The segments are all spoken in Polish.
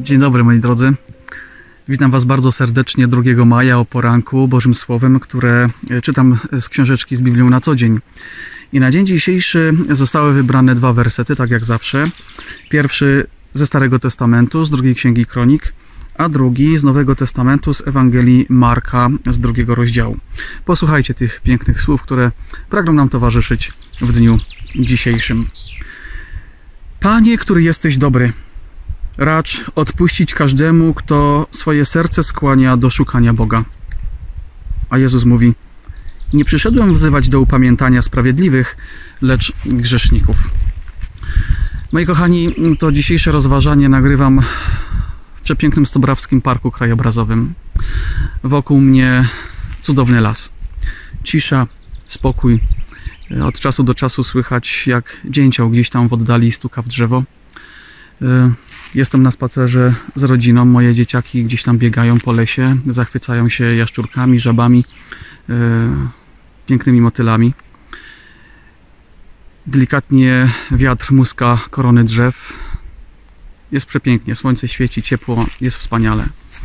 Dzień dobry moi drodzy. Witam Was bardzo serdecznie 2 maja o poranku Bożym Słowem, które czytam z książeczki z Biblią na co dzień. I na dzień dzisiejszy zostały wybrane 2 wersety, tak jak zawsze. Pierwszy ze Starego Testamentu, z 2 Księgi Kronik, a drugi z Nowego Testamentu, z Ewangelii Marka, z 2 rozdziału. Posłuchajcie tych pięknych słów, które pragną nam towarzyszyć w dniu dzisiejszym. Panie, który jesteś dobry, racz odpuścić każdemu, kto swoje serce skłania do szukania Boga. A Jezus mówi: nie przyszedłem wzywać do upamiętania sprawiedliwych, lecz grzeszników. Moi kochani, to dzisiejsze rozważanie nagrywam w przepięknym Stobrawskim Parku Krajobrazowym. Wokół mnie cudowny las. Cisza, spokój. Od czasu do czasu słychać, jak dzięcioł gdzieś tam w oddali stuka w drzewo. Jestem na spacerze z rodziną. Moje dzieciaki gdzieś tam biegają po lesie, zachwycają się jaszczurkami, żabami, pięknymi motylami. Delikatnie wiatr muska korony drzew. Jest przepięknie, słońce świeci, ciepło, jest wspaniale.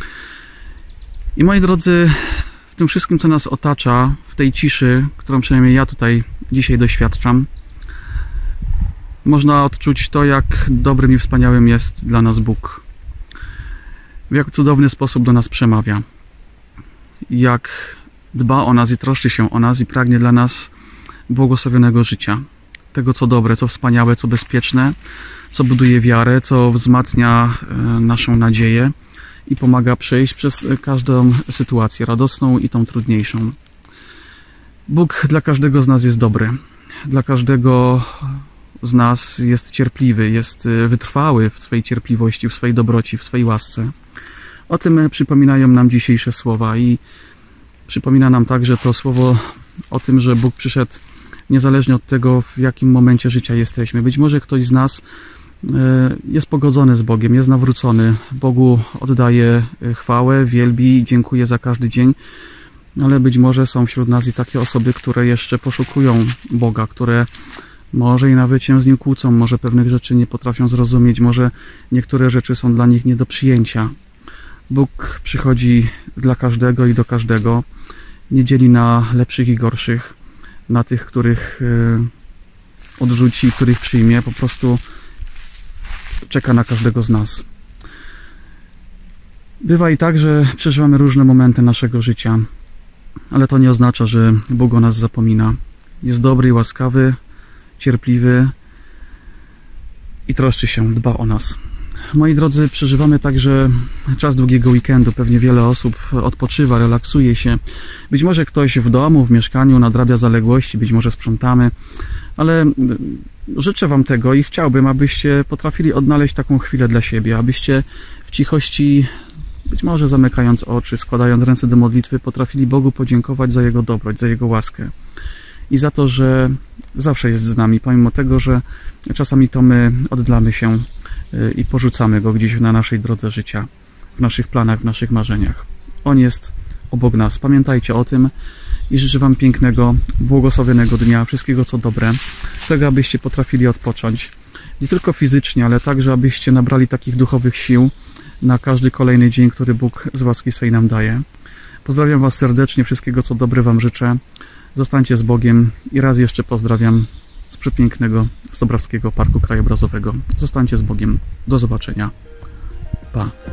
I moi drodzy, w tym wszystkim, co nas otacza, w tej ciszy, którą przynajmniej ja tutaj dzisiaj doświadczam, można odczuć to, jak dobrym i wspaniałym jest dla nas Bóg. W jak cudowny sposób do nas przemawia. Jak dba o nas i troszczy się o nas i pragnie dla nas błogosławionego życia. Tego, co dobre, co wspaniałe, co bezpieczne, co buduje wiarę, co wzmacnia naszą nadzieję i pomaga przejść przez każdą sytuację, radosną i tą trudniejszą. Bóg dla każdego z nas jest dobry. Dla każdego z nas jest cierpliwy, jest wytrwały w swojej cierpliwości, w swojej dobroci, w swojej łasce. O tym przypominają nam dzisiejsze słowa i przypomina nam także to słowo o tym, że Bóg przyszedł niezależnie od tego, w jakim momencie życia jesteśmy. Być może ktoś z nas jest pogodzony z Bogiem, jest nawrócony. Bogu oddaje chwałę, wielbi, dziękuję za każdy dzień, ale być może są wśród nas i takie osoby, które jeszcze poszukują Boga, które może i nawet się z Nim kłócą, może pewnych rzeczy nie potrafią zrozumieć, może niektóre rzeczy są dla nich nie do przyjęcia. Bóg przychodzi dla każdego i do każdego, nie dzieli na lepszych i gorszych, na tych, których odrzuci, których przyjmie, po prostu czeka na każdego z nas. Bywa i tak, że przeżywamy różne momenty naszego życia, ale to nie oznacza, że Bóg o nas zapomina. Jest dobry i łaskawy, cierpliwy i troszczy się, dba o nas. Moi drodzy, przeżywamy także czas długiego weekendu. Pewnie wiele osób odpoczywa, relaksuje się. Być może ktoś w domu, w mieszkaniu nadrabia zaległości, być może sprzątamy, ale życzę Wam tego i chciałbym, abyście potrafili odnaleźć taką chwilę dla siebie, abyście w cichości, być może zamykając oczy, składając ręce do modlitwy, potrafili Bogu podziękować za Jego dobroć, za Jego łaskę i za to, że zawsze jest z nami, pomimo tego, że czasami to my oddalamy się i porzucamy Go gdzieś na naszej drodze życia, w naszych planach, w naszych marzeniach. On jest obok nas. Pamiętajcie o tym i życzę Wam pięknego, błogosławionego dnia, wszystkiego co dobre, tego abyście potrafili odpocząć, nie tylko fizycznie, ale także abyście nabrali takich duchowych sił na każdy kolejny dzień, który Bóg z łaski swej nam daje. Pozdrawiam Was serdecznie, wszystkiego co dobre Wam życzę. Zostańcie z Bogiem i raz jeszcze pozdrawiam z przepięknego Stobrawskiego Parku Krajobrazowego. Zostańcie z Bogiem. Do zobaczenia. Pa.